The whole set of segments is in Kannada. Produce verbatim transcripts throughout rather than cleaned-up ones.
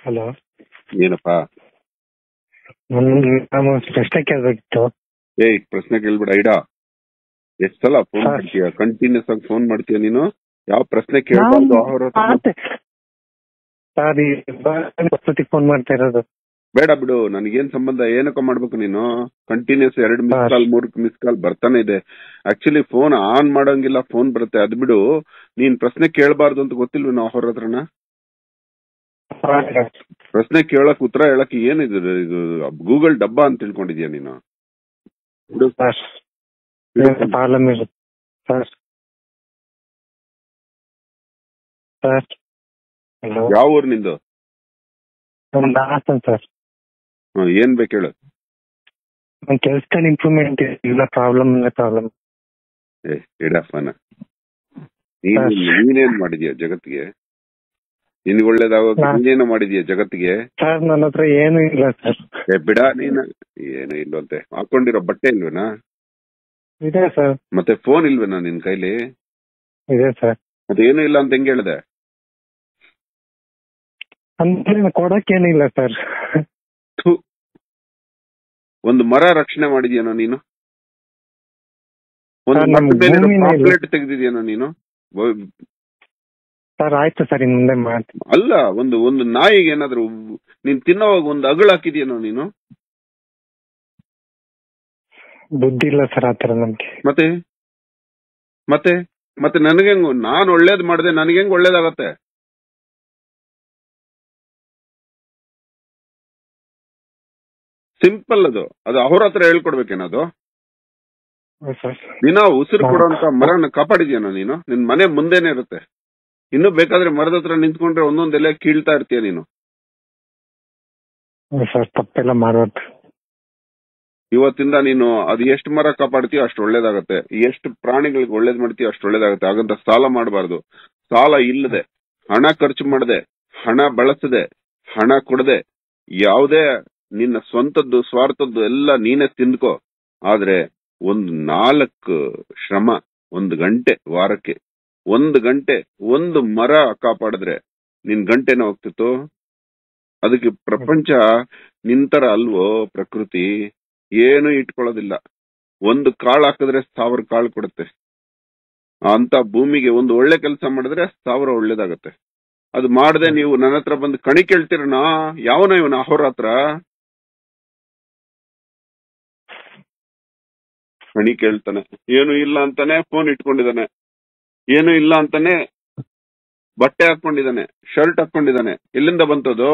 ಹಲೋ, ಏನಪ್ಪಾ? ನಾನು ಪ್ರಶ್ನೆ ಕೇಳಬೇಕಿತ್ತು. ಏಯ್, ಪ್ರಶ್ನೆ ಕೇಳ್ಬಿಡ ಐಡಾ. ಎಷ್ಟ್ ಸಲ ಫೋನ್ ಮಾಡ್ತೀಯ? ಕಂಟಿನ್ಯೂಸ್ ಆಗಿ ಫೋನ್ ಮಾಡ್ತೀಯ ನೀನು. ಯಾವ ಪ್ರಶ್ನೆ ಕೇಳಬಾರ್ದು ಅವ್ರ ಫೋನ್ ಮಾಡ್ತಾ ಇರೋದು. ಬೇಡ ಬಿಡು, ನನಗೇನ್ ಸಂಬಂಧ? ಏನಕ್ಕ ಮಾಡ್ಬೇಕು ನೀನು? ಕಂಟಿನ್ಯೂಸ್ ಎರಡು ಮಿಸ್ ಕಾಲ್ ಮೂರ್ ಮಿಸ್ ಕಾಲ್ ಬರ್ತಾನೆ ಇದೆ. ಆಕ್ಚುಲಿ ಫೋನ್ ಆನ್ ಮಾಡಂಗಿಲ್ಲ, ಫೋನ್ ಬರುತ್ತೆ. ಅದ್ ಬಿಡು, ನೀನ್ ಪ್ರಶ್ನೆ ಕೇಳಬಾರ್ದು ಅಂತ ಗೊತ್ತಿಲ್ವ ನಾವು ಅವ್ರ ಹತ್ರನ? ಪ್ರಶ್ನೆ ಕೇಳಕ್ ಉತ್ತರ ಹೇಳಕ್ ಏನಿದು? ಇದು ಗೂಗಲ್ ಡಬ್ಬಾ ಅಂತ ತಿಳ್ಕೊಂಡಿದ್ಯಾ ನೀನು? ಯಾವ ಊರ್ ನಿಂದು? ಸರ್, ಏನ್ ಬೇಕು ಹೇಳು. ಕೆಲ್ಸದಲ್ಲಿ ಇಂಪ್ರೂವ್ಮೆಂಟ್ ಇಲ್ಲ, ಪ್ರಾಬ್ಲಮ್ ಪ್ರಾಬ್ಲಮ್. ಏ ಇಡಪ್ಪನ, ನೀನ್ ನೀನೇನ್ ಮಾಡಿದ್ಯಾ ಜಗತ್ತಿಗೆ? ನಿನ್ಗೆ ಒಳ್ಳೇದಾಗೋಕೆ ನೀನೇನು ಮಾಡಿದ್ಯಾ ಜಗತ್ತಿಗೆ? ಸರ್, ನನ್ನ ಹತ್ರ ಏನು ಇಲ್ಲ ಸರ್. ಏ ಬಿಡ, ನೀನ್ ಏನು ಇಲ್ವಂತೆ? ಹಾಕೊಂಡಿರೋ ಬಟ್ಟೆ ಇಲ್ವೇನಾ? ಇದೆ ಸರ್. ಮತ್ತೆ ಫೋನ್ ಇಲ್ವೇನಾ ನಿನ್ ಕೈಲಿ? ಇದೆ ಸರ್. ಮತ್ತೆ ಏನು ಇಲ್ಲ ಅಂತ ಹೆಂಗ್ ಹೇಳ್ದೆ? ಅಂದ್ರೆ ಕೊಡಕ್ಕೇನಿಲ್ಲ ಸರ್. ಒಂದು ಮರ ರಕ್ಷಣೆ ಮಾಡಿದ್ಯಾನೋ ನೀನು? ಒಂದು ಪಾಂಪ್ಲೆಟ್ ತೆಗೆದಿದ್ಯಾನೋ ನೀನು? ಸರ್ ಆಯ್ತು ಸರ್, ಇನ್ ಮುಂದೆ ಮಾಡ್ತೀನಿ. ಅಲ್ಲ, ಒಂದು ಒಂದು ನಾಯಿಗೆ ಏನಾದ್ರು ನೀನ್ ತಿನ್ನೋವಾಗ ಒಂದು ಅಗಳು ಹಾಕಿದ್ಯಾನೋ ನೀನು? ಬುದ್ಧಿ ಇಲ್ಲ ಸರ್ ಆತರ ನಮ್ಗೆ. ಮತ್ತೆ ಮತ್ತೆ ಮತ್ತೆ ನನಗೆಂಗ್ ನಾನ್ ಒಳ್ಳೇದ್ ಮಾಡ್ದೆ ನನಗೆಂಗ್ ಒಳ್ಳೇದಾಗತ್ತೆ? ಸಿಂಪಲ್ ಅದು. ಅದು ಅವ್ರ ಹತ್ರ ಹೇಳ್ಕೊಡ್ಬೇಕೇನದು? ದಿನ ಉಸಿರು ಕೊಡುವಂತ ಮರನ ಕಾಪಾಡಿದ್ಯಾನೋ ನೀನು? ನಿನ್ ಮನೆ ಮುಂದೆನೆ ಇರುತ್ತೆ. ಇನ್ನು ಬೇಕಾದ್ರೆ ಮರದ ಹತ್ರ ನಿಂತ್ಕೊಂಡ್ರೆ ಒಂದೊಂದ್ ಎಲೆ ಕೀಳ್ತಾ ಇರ್ತೀಯ ನೀನು. ತಪ್ಪೆಲ್ಲ ಮಾಡೋದು. ಇವತ್ತಿಂದ ನೀನು ಅದು ಎಷ್ಟು ಮರ ಕಾಪಾಡ್ತೀಯೋ ಅಷ್ಟು ಒಳ್ಳೇದಾಗತ್ತೆ. ಎಷ್ಟು ಪ್ರಾಣಿಗಳಿಗೆ ಒಳ್ಳೇದ್ ಮಾಡ್ತೀಯೋ ಅಷ್ಟು ಒಳ್ಳೇದಾಗತ್ತೆ. ಹಾಗಂತ ಸಾಲ ಮಾಡಬಾರ್ದು. ಸಾಲ ಇಲ್ಲದೆ, ಹಣ ಖರ್ಚು ಮಾಡದೆ, ಹಣ ಬಳಸದೆ, ಹಣ ಕೊಡದೆ, ಯಾವುದೇ ನಿನ್ನ ಸ್ವಂತದ್ದು ಸ್ವಾರ್ಥದ್ದು ಎಲ್ಲ ನೀನೇ ತಿಂದ್ಕೋ. ಆದ್ರೆ ಒಂದು ನಾಲ್ಕು ಶ್ರಮ, ಒಂದು ಗಂಟೆ ವಾರಕ್ಕೆ, ಒಂದು ಗಂಟೆ ಒಂದು ಮರ ಕಾಪಾಡಿದ್ರೆ ನಿನ್ ಗಂಟೆನ ಹೋಗ್ತಿತ್ತು. ಅದಕ್ಕೆ ಪ್ರಪಂಚ ನಿಂತರ ಅಲ್ವೋ ಪ್ರಕೃತಿ? ಏನು ಇಟ್ಕೊಳ್ಳೋದಿಲ್ಲ. ಒಂದು ಕಾಳು ಹಾಕಿದ್ರೆ ಸಾವಿರ ಕಾಳು ಕೊಡುತ್ತೆ. ಅಂತ ಭೂಮಿಗೆ ಒಂದು ಒಳ್ಳೆ ಕೆಲಸ ಮಾಡಿದ್ರೆ ಸಾವಿರ ಒಳ್ಳೇದಾಗತ್ತೆ. ಅದು ಮಾಡದೆ ನೀವು ನನ್ನ ಹತ್ರ ಬಂದು ಕಣಿ ಕೇಳ್ತೀರನಾ? ಯಾವನ ಇವನ ಅವ್ರ ಹತ್ರ ಕಣಿ ಕೇಳ್ತಾನೆ. ಏನು ಇಲ್ಲ ಅಂತಾನೆ ಫೋನ್ ಇಟ್ಕೊಂಡಿದ್ದಾನೆ, ಏನು ಇಲ್ಲ ಅಂತಾನೆ ಬಟ್ಟೆ ಹಾಕೊಂಡಿದ್ದಾನೆ, ಶರ್ಟ್ ಹಾಕೊಂಡಿದ್ದಾನೆ. ಎಲ್ಲಿಂದ ಬಂತದು?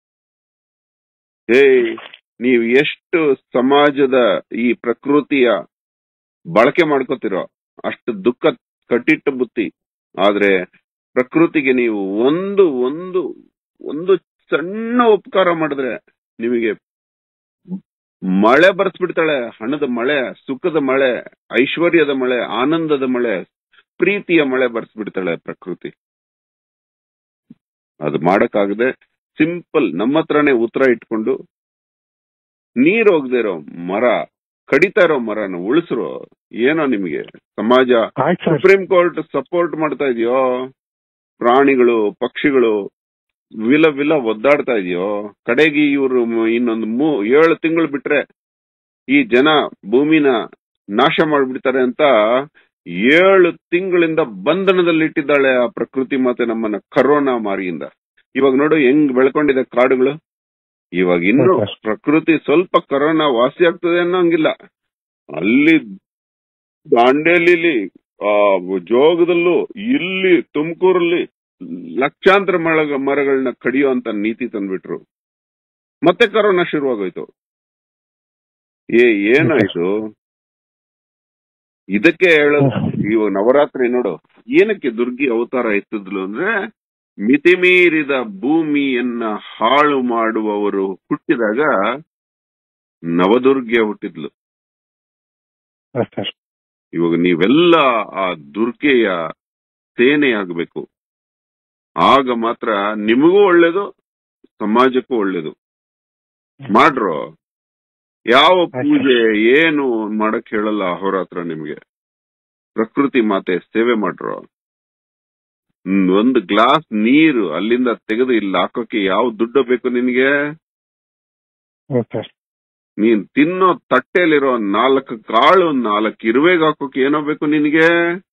ಏಯ್, ನೀವು ಎಷ್ಟು ಸಮಾಜದ ಈ ಪ್ರಕೃತಿಯ ಬಳಕೆ ಮಾಡ್ಕೋತಿರೋ ಅಷ್ಟು ದುಃಖ ಕಟ್ಟಿಟ್ಟ ಬುತ್ತಿ. ಆದ್ರೆ ಪ್ರಕೃತಿಗೆ ನೀವು ಒಂದು ಒಂದು ಒಂದು ಸಣ್ಣ ಉಪಕಾರ ಮಾಡಿದ್ರೆ ನಿಮಗೆ ಮಳೆ ಬರ್ಸ್ಬಿಡ್ತಾಳೆ. ಹಣದ ಮಳೆ, ಸುಖದ ಮಳೆ, ಐಶ್ವರ್ಯದ ಮಳೆ, ಆನಂದದ ಮಳೆ, ಪ್ರೀತಿಯ ಮಳೆ ಬರ್ಸ್ಬಿಡ್ತಾಳೆ ಪ್ರಕೃತಿ. ಅದು ಮಾಡಕ್ಕಾಗದೆ ಸಿಂಪಲ್ ನಮ್ಮ ಹತ್ರನೇ ಉತ್ತರ ಇಟ್ಕೊಂಡು ನೀರ್ ಹೋಗದೆ ಇರೋ ಮರ, ಕಡಿತಾ ಇರೋ ಮರನ ಉಳಿಸ್ರು. ಏನೋ ನಿಮಗೆ ಸಮಾಜ, ಸುಪ್ರೀಂ ಕೋರ್ಟ್ ಸಪೋರ್ಟ್ ಮಾಡ್ತಾ ಇದೆಯೋ? ಪ್ರಾಣಿಗಳು ಪಕ್ಷಿಗಳು ವಿಲ ವಿಲ ಒದ್ದಾಡ್ತಾ ಇದೆಯೋ? ಕಡೆಗೆ ಇವರು ಇನ್ನೊಂದು ಮೂ ಏಳು ತಿಂಗಳು ಬಿಟ್ರೆ ಈ ಜನ ಭೂಮಿನ ನಾಶ ಮಾಡ್ಬಿಡ್ತಾರೆ ಅಂತ ಏಳು ತಿಂಗಳಿಂದ ಬಂಧನದಲ್ಲಿ ಇಟ್ಟಿದ್ದಾಳೆ ಆ ಪ್ರಕೃತಿ ಮಾತೆ ನಮ್ಮನ್ನ, ಕರೋನಾ ಮಾರಿಯಿಂದ. ಇವಾಗ ನೋಡು ಹೆಂಗ್ ಬೆಳ್ಕೊಂಡಿದೆ ಕಾಡುಗಳು. ಇವಾಗ ಇನ್ನು ಪ್ರಕೃತಿ ಸ್ವಲ್ಪ ಕರೋನಾ ವಾಸಿ ಆಗ್ತದೆ ಅನ್ನೋಂಗಿಲ್ಲ. ಅಲ್ಲಿ ದಾಂಡೇಲಿಲಿ, ಆ ಜೋಗದಲ್ಲೂ, ಇಲ್ಲಿ ತುಮಕೂರಲ್ಲಿ ಲಕ್ಷಾಂತರ ಮರ ಮರಗಳನ್ನ ಕಡಿಯೋ ಅಂತ ನೀತಿ ತಂದ್ಬಿಟ್ರು. ಮತ್ತೆ ಕರೋನಾ ಶುರುವಾಗೋಯ್ತು. ಏ ಏನಾಯ್ತು? ಇದಕ್ಕೆ ಹೇಳೋದು, ಇವಾಗ ನವರಾತ್ರಿ ನೋಡು, ಏನಕ್ಕೆ ದುರ್ಗಿ ಅವತಾರ ಎತ್ತಿದ್ಲು ಅಂದ್ರೆ, ಮಿತಿ ಮೀರಿದ ಭೂಮಿಯನ್ನ ಹಾಳು ಮಾಡುವವರು ಹುಟ್ಟಿದಾಗ ನವದುರ್ಗೆ ಹುಟ್ಟಿದ್ಲು. ಇವಾಗ ನೀವೆಲ್ಲ ಆ ದುರ್ಗೆಯ ಸೇನೆ ಆಗ್ಬೇಕು. ಆಗ ಮಾತ್ರ ನಿಮಗೂ ಒಳ್ಳೇದು, ಸಮಾಜಕ್ಕೂ ಒಳ್ಳೇದು. ಮಾಡ್ರೋ. ಯಾವ ಪೂಜೆ ಏನು ಮಾಡಕ್ ಹೇಳಲ್ಲ ಅವ್ರ ಹತ್ರ ನಿಮ್ಗೆ. ಪ್ರಕೃತಿ ಮಾತೆ ಸೇವೆ ಮಾಡ್ರೋ. ಹ್ಮ್, ಒಂದು ಗ್ಲಾಸ್ ನೀರು ಅಲ್ಲಿಂದ ತೆಗೆದು ಇಲ್ಲಿ ಹಾಕೋಕೆ ಯಾವ ದುಡ್ಡು ಬೇಕು ನಿನ್ಗೆ? ಹ್ಞೂ ಸರ್. ನೀನ್ ತಿನ್ನೋ ತಟ್ಟೆಲಿರೋ ನಾಲ್ಕು ಕಾಳು ನಾಲ್ಕು ಇರುವೆಗೆ ಹಾಕೋಕೆ ಏನೋ ಬೇಕು ನಿನಗೆ?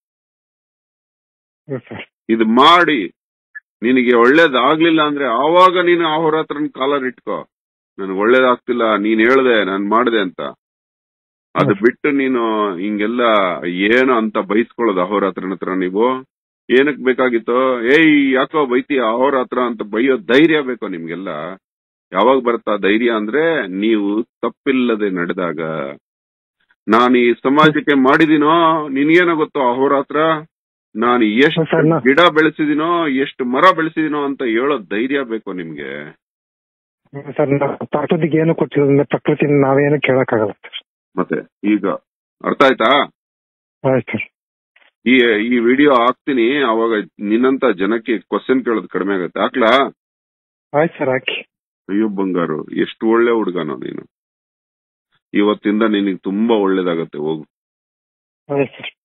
ಹ್ಞೂ ಸರ್. ಇದು ಮಾಡಿ ನಿನಗೆ ಒಳ್ಳೇದಾಗ್ಲಿಲ್ಲ ಅಂದ್ರೆ ಆವಾಗ ನೀನು ಅವ್ರ ಹತ್ರನ ಕಾಲರ್ ಇಟ್ಕೋ, ನನ್ಗೆ ಒಳ್ಳೇದಾಗ್ತಿಲ್ಲ, ನೀನ್ ಹೇಳ್ದೆ ನಾನ್ ಮಾಡ್ದೆ ಅಂತ. ಅದು ಬಿಟ್ಟು ನೀನು ಹಿಂಗೆಲ್ಲ ಏನು ಅಂತ ಬೈಸ್ಕೊಳ್ಳೋದು ಅವ್ರ ಹತ್ರನ ಹತ್ರ ನೀವು ಏನಕ್ ಬೇಕಾಗಿತ್ತು? ಏಯ್ ಯಾಕೋ ಬೈತೀಯ ಅವ್ರ ಹತ್ರ ಅಂತ ಬೈಯೋ ಧೈರ್ಯ ಬೇಕೋ ನಿಮ್ಗೆಲ್ಲ? ಯಾವಾಗ ಬರುತ್ತಾ ಧೈರ್ಯ ಅಂದ್ರೆ ನೀವು ತಪ್ಪಿಲ್ಲದೆ ನಡೆದಾಗ. ನಾನು ಈ ಸಮಾಜಕ್ಕೆ ಮಾಡಿದೀನೋ ನಿನ್ಗೇನೋ ಗೊತ್ತೋ ಅವ್ರ ಹತ್ರ ನಾನು ಎಷ್ಟು ಗಿಡ ಬೆಳೆಸಿದಿನೋ ಎಷ್ಟು ಮರ ಬೆಳೆಸಿದಿನೋ ಅಂತ ಹೇಳೋ ಧೈರ್ಯ ಬೇಕು ನಿಮ್ಗೆ. ಸರ್ ಪ್ರಕೃತಿಗೆ ಏನು ಕೊಟ್ಟಿಲ್ಲ, ಪ್ರಕೃತಿ ನಾವೇನು ಕೇಳಕ್ಕಾಗಲ್ಲ ಸರ್. ಮತ್ತೆ ಈಗ ಅರ್ಥ ಆಯ್ತಾ? ಆಯ್ತು ಸರ್. ಈ ಈ ವಿಡಿಯೋ ಹಾಕ್ತೀನಿ, ಅವಾಗ ನಿನ್ನಂತ ಜನಕ್ಕೆ ಕ್ವಶನ್ ಕೇಳೋದು ಕಡಿಮೆ ಆಗುತ್ತೆ. ಹಾಕ್ಲಾ? ಆಯ್ತು ಸರ್ ಹಾಕಿ. ಅಯ್ಯೋ ಬಂಗಾರು, ಎಷ್ಟು ಒಳ್ಳೆ ಹುಡುಗನೋ ನೀನು. ಇವತ್ತಿಂದ ನಿನಗೆ ತುಂಬಾ ಒಳ್ಳೇದಾಗತ್ತೆ, ಹೋಗು. ಆಯ್ತು ಸರ್.